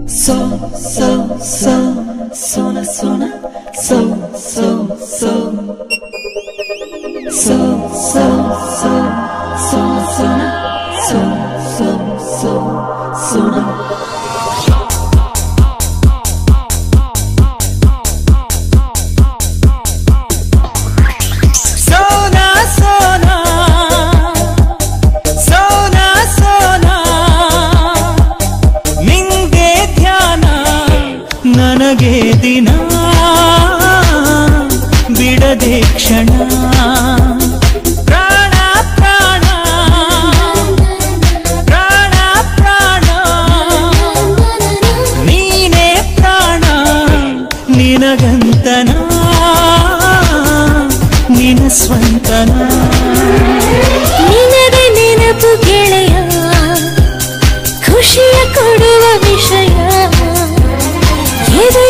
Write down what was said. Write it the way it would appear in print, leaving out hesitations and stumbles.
ನನಗೆ ದಿನ ಬಿಡದೆ ಕ್ಷಣ ಪ್ರಾಣ ಪ್ರಾಣ ಪ್ರಾಣ ಪ್ರಾಣ ನೀನೇ ಪ್ರಾಣ ನಿನಗಂತನ ನಿನ ಸ್ವಂತನ ನಿನಗೆ ನೆನಪು ಗೆಳೆಯ ಖುಷಿಯ ಕೊಡುವ ವಿಷಯ ಇದು